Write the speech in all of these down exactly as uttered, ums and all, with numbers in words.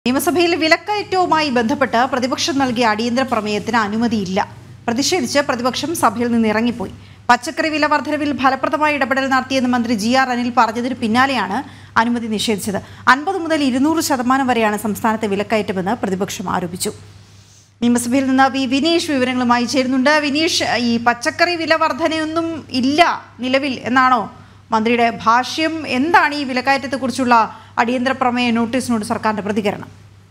നിയമസഭയിൽ വിലക്കയറ്റവുമായി ബന്ധപ്പെട്ട് പ്രതിപക്ഷം നൽകിയ അടിയന്തര പ്രമേയത്തിന് അനുമതിയില്ല. പ്രതിഷേധിച്ച് പ്രതിപക്ഷം സഭയിൽ നിന്ന് ഇറങ്ങിപ്പോയി. പച്ചക്കറി വില വർധനവിൽ ഫലപ്രദമായ ഇടപെടൽ നടത്തിയെന്ന് മന്ത്രി ജി ആർ അനിൽ പറഞ്ഞതിന് പിന്നാലെയാണ് അനുമതി നിഷേധിച്ചത്. അൻപത് മുതൽ ഇരുന്നൂറ് ശതമാനം വരെയാണ് സംസ്ഥാനത്തെ വിലക്കയറ്റമെന്ന് പ്രതിപക്ഷം ആരോപിച്ചു. നിയമസഭയിൽ നിന്ന് വി വിനീഷ് വിവരങ്ങളുമായി ചേരുന്നുണ്ട്. വിനീഷ്, ഈ പച്ചക്കറി വില വർധനയൊന്നും ഇല്ല നിലവിൽ എന്നാണോ മന്ത്രിയുടെ ഭാഷ്യം? എന്താണ് ഈ വിലക്കയറ്റത്തെക്കുറിച്ചുള്ള അടിയന്തര പ്രമേയ നോട്ടീസിനോട് സർക്കാരിന്റെ പ്രതികരണം?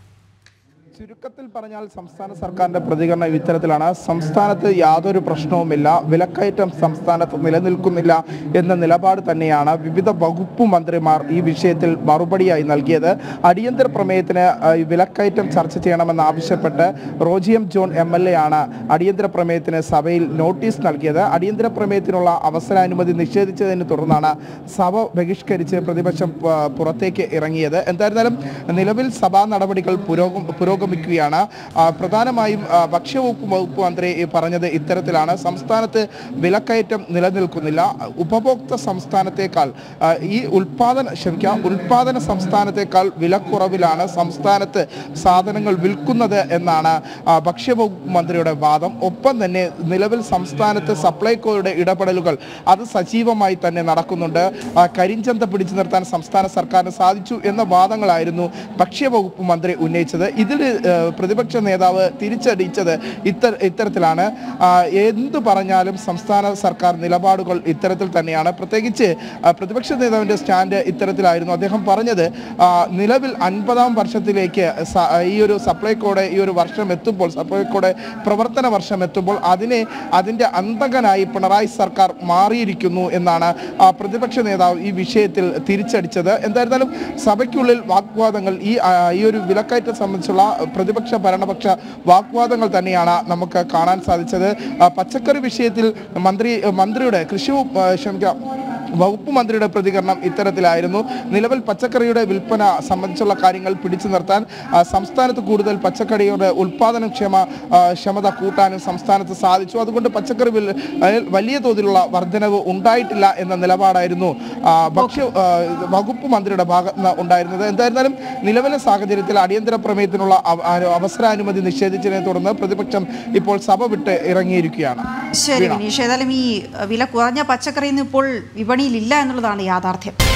ചുരുക്കത്തിൽ പറഞ്ഞാൽ സംസ്ഥാന സർക്കാരിന്റെ പ്രതികരണം ഇത്തരത്തിലാണ്. സംസ്ഥാനത്ത് യാതൊരു പ്രശ്നവുമില്ല, വിലക്കയറ്റം സംസ്ഥാനത്ത് നിലനിൽക്കുന്നില്ല എന്ന നിലപാട് തന്നെയാണ് വിവിധ വകുപ്പ് മന്ത്രിമാർ ഈ വിഷയത്തിൽ മറുപടിയായി നൽകിയത്. അടിയന്തര പ്രമേയത്തിന് വിലക്കയറ്റം ചർച്ച ചെയ്യണമെന്ന് ആവശ്യപ്പെട്ട് Roji M John M L A ആണ് അടിയന്തര പ്രമേയത്തിന് സഭയിൽ നോട്ടീസ് നൽകിയത്. അടിയന്തര പ്രമേയത്തിനുള്ള അവസരാനുമതി നിഷേധിച്ചതിനെ തുടർന്നാണ് സഭ ബഹിഷ്കരിച്ച് പ്രതിപക്ഷം പുറത്തേക്ക് ഇറങ്ങിയത്. എന്തായിരുന്നാലും നിലവിൽ സഭാ നടപടികൾ പുരോഗം പുരോഗമി ാണ് പ്രധാനമായും ഭക്ഷ്യവകുപ്പ് വകുപ്പ് മന്ത്രി പറഞ്ഞത് ഇത്തരത്തിലാണ്. സംസ്ഥാനത്ത് വിലക്കയറ്റം നിലനിൽക്കുന്നില്ല, ഉപഭോക്തൃ സംസ്ഥാനത്തേക്കാൾ ഈ ഉൽപാദന ക്ഷമിക്കാം ഉൽപാദന സംസ്ഥാനത്തേക്കാൾ വിലക്കുറവിലാണ് സംസ്ഥാനത്ത് സാധനങ്ങൾ വിൽക്കുന്നത് എന്നാണ് ഭക്ഷ്യവകുപ്പ് മന്ത്രിയുടെ വാദം. ഒപ്പം തന്നെ നിലവിൽ സംസ്ഥാനത്ത് സപ്ലൈകോയുടെ ഇടപെടലുകൾ അത് സജീവമായി തന്നെ നടക്കുന്നുണ്ട്. കരിഞ്ചന്ത പിടിച്ചു നിർത്താൻ സംസ്ഥാന സർക്കാരിന് സാധിച്ചു എന്ന വാദങ്ങളായിരുന്നു ഭക്ഷ്യവകുപ്പ് മന്ത്രി ഉന്നയിച്ചത്. ഇതിൽ പ്രതിപക്ഷ നേതാവ് തിരിച്ചടിച്ചത് ഇത്ത ഇത്തരത്തിലാണ്. എന്തു പറഞ്ഞാലും സംസ്ഥാന സർക്കാർ നിലപാടുകൾ ഇത്തരത്തിൽ തന്നെയാണ്. പ്രത്യേകിച്ച് പ്രതിപക്ഷ നേതാവിൻ്റെ സ്റ്റാൻഡ് ഇത്തരത്തിലായിരുന്നു. അദ്ദേഹം പറഞ്ഞത് നിലവിൽ അൻപതാം വർഷത്തിലേക്ക് ഈ ഒരു സപ്ലൈകോയുടെ ഈ ഒരു വർഷം എത്തുമ്പോൾ സപ്ലൈകോയുടെ പ്രവർത്തന വർഷം എത്തുമ്പോൾ അതിനെ അതിൻ്റെ അന്തകനായി പിണറായി സർക്കാർ മാറിയിരിക്കുന്നു എന്നാണ് പ്രതിപക്ഷ നേതാവ് ഈ വിഷയത്തിൽ തിരിച്ചടിച്ചത്. എന്തായിരുന്നാലും സഭയ്ക്കുള്ളിൽ വാഗ്വാദങ്ങൾ ഈ ഈ ഒരു വിലക്കയറ്റം സംബന്ധിച്ചുള്ള പ്രതിപക്ഷ ഭരണപക്ഷ വാഗ്വാദങ്ങൾ തന്നെയാണ് നമുക്ക് കാണാൻ സാധിച്ചത്. പച്ചക്കറി വിഷയത്തിൽ മന്ത്രി മന്ത്രിയുടെ കൃഷി ക്ഷമിക്കാം വകുപ്പ് മന്ത്രിയുടെ പ്രതികരണം ഇത്തരത്തിലായിരുന്നു. നിലവിൽ പച്ചക്കറിയുടെ വിൽപ്പന സംബന്ധിച്ചുള്ള കാര്യങ്ങൾ പിടിച്ചു നിർത്താൻ സംസ്ഥാനത്ത് കൂടുതൽ പച്ചക്കറിയുടെ ഉൽപാദന ക്ഷമ ക്ഷമത കൂട്ടാനും സംസ്ഥാനത്ത് സാധിച്ചു. അതുകൊണ്ട് പച്ചക്കറി വലിയ തോതിലുള്ള വർധനവ് ഉണ്ടായിട്ടില്ല എന്ന നിലപാടായിരുന്നു ഭക്ഷ്യ വകുപ്പ് മന്ത്രിയുടെ ഭാഗത്ത് ഉണ്ടായിരുന്നത്. എന്തായിരുന്നാലും നിലവിലെ സാഹചര്യത്തിൽ അടിയന്തര പ്രമേയത്തിനുള്ള അവസരാനുമതി നിഷേധിച്ചതിനെ തുടർന്ന് പ്രതിപക്ഷം ഇപ്പോൾ സഭ വിട്ട് ഇറങ്ങിയിരിക്കുകയാണ്. ശരി വിനീഷ്, ഏതായാലും ഈ വില കുറഞ്ഞ പച്ചക്കറിയിൽ നിന്ന് ഇപ്പോൾ വിപണിയിലില്ല എന്നുള്ളതാണ് യാഥാർത്ഥ്യം.